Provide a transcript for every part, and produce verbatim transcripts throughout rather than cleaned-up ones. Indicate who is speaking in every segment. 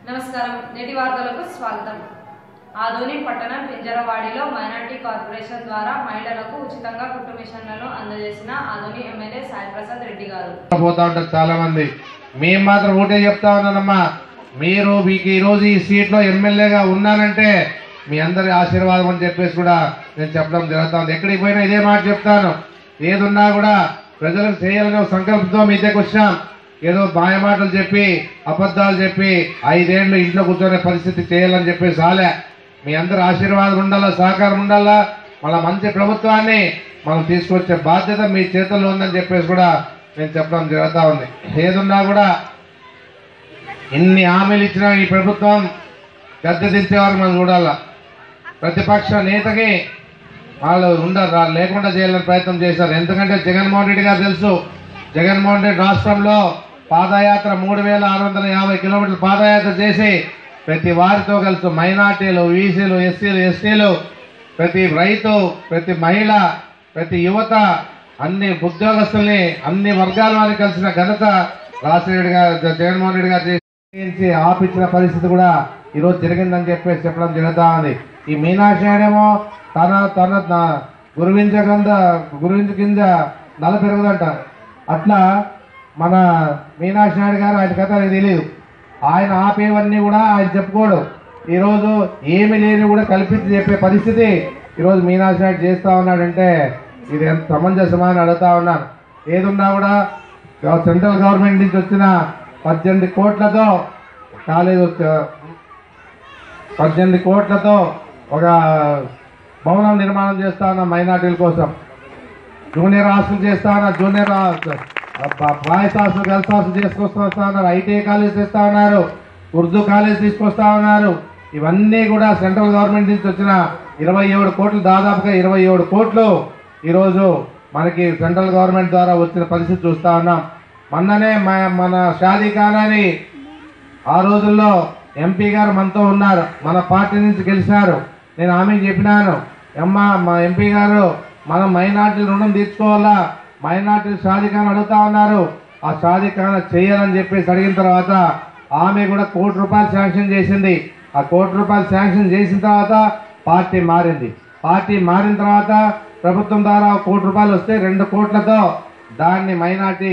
Speaker 1: నమస్కారం. నేటి వార్తలకు స్వాగతం. ఆదోని పట్టణం పింజరవాడిలో మైనార్టీ కార్పొరేషన్ ద్వారా మహిళలకు ఉచితంగా కుట్టు మిషన్లను అందజేసిన ఆదోని ఎమ్మెల్యే సాయి ప్రసాద్ రెడ్డి గారు.
Speaker 2: పోతా ఉంటారు చాలా మంది. మేము మాత్రం ఒకటే చెప్తా ఉన్నానమ్మా, మీరు మీకు ఈ రోజు ఈ సీట్ లో ఎమ్మెల్యేగా ఉన్నానంటే మీ అందరి ఆశీర్వాదం అని చెప్పేసి కూడా నేను చెప్పడం జరుగుతా ఉంది. ఎక్కడికి పోయినా ఇదే మాట చెప్తాను. ఏదున్నా కూడా ప్రజలకు చేయాలనే సంకల్పంతో మీ దగ్గరకు వచ్చాం. ఏదో మాయ మాటలు చెప్పి అబద్ధాలు చెప్పి ఐదేళ్లు ఇంట్లో కూర్చొనే పరిస్థితి చేయాలని చెప్పేసి రాలే. మీ అందరి ఆశీర్వాదం ఉండాలా, సహకారం ఉండాలా. మళ్ళా మంచి ప్రభుత్వాన్ని మనం తీసుకొచ్చే బాధ్యత మీ చేతుల్లో ఉందని చెప్పేసి కూడా నేను చెప్పడం జరుగుతూ ఉంది. ఏదున్నా కూడా ఇన్ని హామీలు ఇచ్చిన ఈ ప్రభుత్వం గద్దె దించే వరకు మనం చూడాలా. ప్రతిపక్ష నేతకి వాళ్ళు ఉండరు, లేకుండా చేయాలని ప్రయత్నం చేశారు. ఎందుకంటే జగన్మోహన్ రెడ్డి గారు తెలుసు, జగన్మోహన్ రెడ్డి రాష్ట్రంలో పాదయాత్ర మూడు వేల ఆరు వందల యాభై కిలోమీటర్లు పాదయాత్ర చేసి ప్రతి వారితో కలిసి మైనార్టీలు, ఈసీలు, ఎస్సీలు, ఎస్టీలు, ప్రతి రైతు, ప్రతి మహిళ, ప్రతి యువత, అన్ని ఉద్యోగస్తుల్ని, అన్ని వర్గాల వారిని కలిసిన ఘనత రాజశేఖర గారు, జగన్మోహన్ రెడ్డి గారు చేసి ఆపించిన పరిస్థితి కూడా ఈరోజు జరిగిందని చెప్పేసి చెప్పడం జరుగుతా ఉంది. ఈ మీనాక్షి ఏమో తన తన గురువించ కింద గురువించ కింద నల పెరుగుదంటారు. అట్లా మన మీనాక్షి నాయుడు గారు ఆయన కథ నాకు తెలియదు. ఆయన ఆపేవన్నీ కూడా ఆయన చెప్పుకోడు. ఈరోజు ఏమి లేని కూడా కల్పించి చెప్పే పరిస్థితి ఈరోజు మీనాక్షి నాయుడు చేస్తూ ఉన్నాడంటే ఇది ఎంత సమంజసమా అని అడుగుతా ఉన్నాను. ఏదున్నా కూడా సెంట్రల్ గవర్నమెంట్ నుంచి వచ్చిన పద్దెనిమిది కోట్లతో కాలేజ్ పద్దెనిమిది కోట్లతో ఒక భవనం నిర్మాణం చేస్తా ఉన్న మైనార్టీల కోసం. జూనియర్ హాస్టల్ చేస్తా ఉన్నారు, junior boys hostel, girls hostel చేసుకొస్తా ఉన్నారు, ఐటీఐ కాలేజ్ తెస్తా ఉన్నారు, ఉర్దూ కాలేజ్ తీసుకొస్తా ఉన్నారు. ఇవన్నీ కూడా సెంట్రల్ గవర్నమెంట్ నుంచి వచ్చిన ఇరవై ఏడు కోట్లు దాదాపుగా ఇరవై ఏడు కోట్లు ఈరోజు మనకి సెంట్రల్ గవర్నమెంట్ ద్వారా వచ్చిన పరిస్థితి చూస్తా ఉన్నాం. మొన్ననే మన షాదీ ఖానాని ఆ రోజుల్లో ఎంపీ గారు మనతో ఉన్నారు, మన పార్టీ నుంచి గెలిచారు. నేను ఆమెకు చెప్పినాను, అమ్మా మా ఎంపీ గారు మనం మైనార్టీల రుణం తీర్చుకోవాలా, మైనార్టీలు షాదీ ఖానా అడుగుతా ఉన్నారు, ఆ షాదీ ఖానా చేయాలని చెప్పేసి అడిగిన తర్వాత ఆమె కూడా కోటి రూపాయలు శాంక్షన్ చేసింది. ఆ కోటి రూపాయలు శాంక్షన్ చేసిన తర్వాత పార్టీ మారింది. పార్టీ మారిన తర్వాత ప్రభుత్వం ద్వారా కోటి రూపాయలు వస్తే రెండు కోట్లతో దాన్ని మైనార్టీ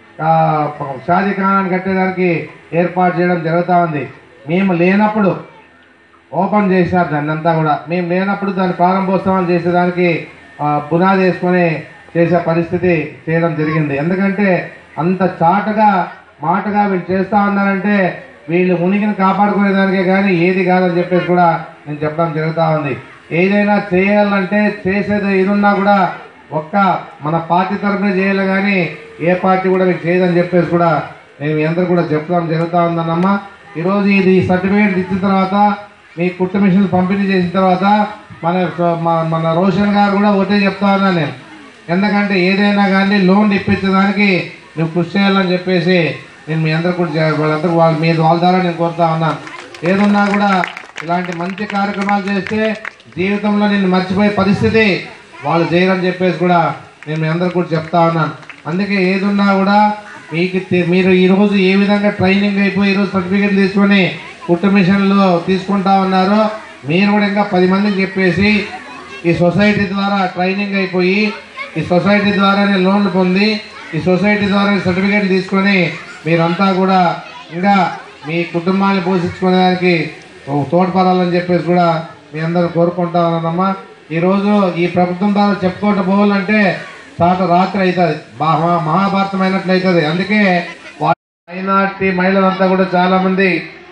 Speaker 2: షాదీ ఖానాన్ని కట్టేదానికి ఏర్పాటు చేయడం జరుగుతూ ఉంది. మేము లేనప్పుడు ఓపెన్ చేసినారు దాన్ని అంతా కూడా. మేము లేనప్పుడు దాన్ని ప్రారంభోత్సవాలు చేసేదానికి పునాది వేసుకొని చేసే పరిస్థితి చేయడం జరిగింది. ఎందుకంటే అంత చాటుగా మాటగా వీళ్ళు చేస్తూ ఉన్నారంటే వీళ్ళు ఉనికిని కాపాడుకునేదానికే కానీ ఏది కాదని చెప్పేసి కూడా నేను చెప్పడం జరుగుతూ ఉంది. ఏదైనా చేయాలంటే చేసేది ఏదున్నా కూడా ఒక్క మన పార్టీ తరఫున చేయాలి కానీ ఏ పార్టీ కూడా మీకు చేయదని చెప్పేసి కూడా నేను మీ అందరూ కూడా చెప్పడం జరుగుతూ ఉందన్నమ్మా. ఈరోజు ఇది సర్టిఫికేట్ ఇచ్చిన తర్వాత మీ కుట్టు మిషన్లు పంపిణీ చేసిన తర్వాత మన మన రోషన్ గారు కూడా ఒకటే చెప్తా ఉన్నాను నేను. ఎందుకంటే ఏదైనా కానీ లోన్ ఇప్పించడానికి నువ్వు కృషి చేయాలని చెప్పేసి నేను మీ అందరూ కూడా వాళ్ళందరూ వాళ్ళ మీ వాళ్ళ ద్వారా నేను కోరుతా ఉన్నాను. ఏదున్నా కూడా ఇలాంటి మంచి కార్యక్రమాలు చేస్తే జీవితంలో నేను మర్చిపోయే పరిస్థితి వాళ్ళు చేయరని చెప్పేసి కూడా నేను మీ అందరూ కూడా చెప్తా ఉన్నాను. అందుకే ఏదున్నా కూడా మీకు మీరు ఈరోజు ఏ విధంగా ట్రైనింగ్ అయిపోయి ఈరోజు సర్టిఫికేట్లు తీసుకొని కుట్టు మిషన్లు తీసుకుంటా ఉన్నారో మీరు కూడా ఇంకా పది మందికి చెప్పేసి ఈ సొసైటీ ద్వారా ట్రైనింగ్ అయిపోయి ఈ సొసైటీ ద్వారానే లోన్లు పొంది ఈ సొసైటీ ద్వారా సర్టిఫికేట్లు తీసుకొని మీరంతా కూడా ఇంకా మీ కుటుంబాన్ని పోషించుకునేదానికి తోడ్పడాలని చెప్పేసి కూడా మీ అందరూ కోరుకుంటా ఉన్నానమ్మా. ఈరోజు ఈ ప్రభుత్వం ద్వారా చెప్పుకుంటూ పోవాలంటే చాట రాత్రి అవుతుంది, మహా మహాభారతం అయినట్లు అవుతుంది. అందుకే మైనార్టీ మహిళలంతా కూడా చాలా మంది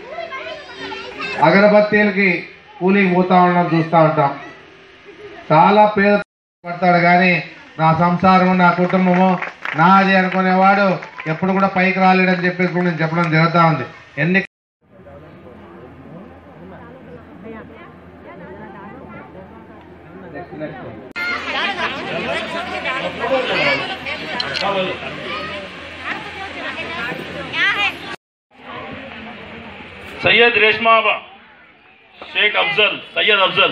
Speaker 2: అగరబత్తీలకి కూలికి పోతా ఉండడం చూస్తూ ఉంటాం. చాలా పేద పడతాడు కానీ నా సంసారము, నా కుటుంబము నాది అనుకునేవాడు ఎప్పుడు కూడా పైకి రాలేడని చెప్పేసి కూడా నేను చెప్పడం జరుగుతూ ఉంది. ఎన్ని
Speaker 3: सैयद रेशमा शेख अफजल सैयद अफजल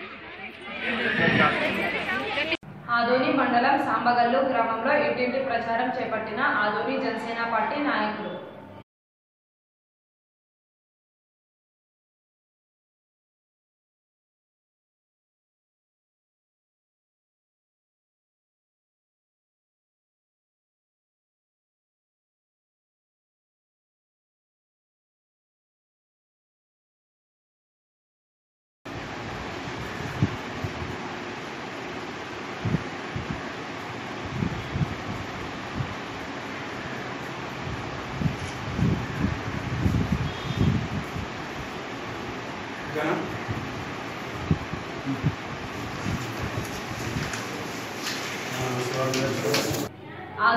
Speaker 1: ఆదోని మండలం సాంబగల్లు గ్రామంలో ఇంటింటి ప్రచారం చేపట్టిన ఆదోని జనసేన పార్టీ నాయకులు.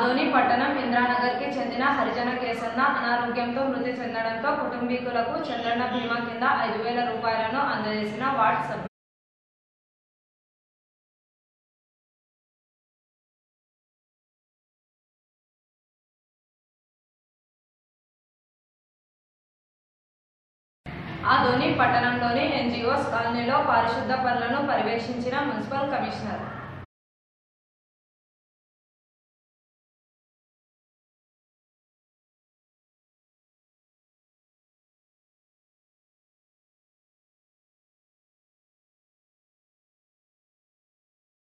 Speaker 1: ఆదోని పట్టణం ఇంద్రానగర్ కి చెందిన హరిజన కేసన్న అనారోగ్యంతో మృతి చెందడంతో కుటుంబీకులకు చంద్రన్న బీమా కింద ఐదు వేల రూపాయలను అందజేసిన వార్డు సభ్యులు. ఆదోని పట్టణంలోని ఎన్జిఓస్ కాలనీలో పారిశుద్ధ పనులను పర్యవేక్షించిన మున్సిపల్ కమిషనర్.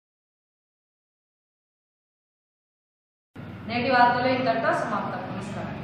Speaker 1: నేటి వార్తలు ఇంతటితో సమాప్తం. నమస్కారం.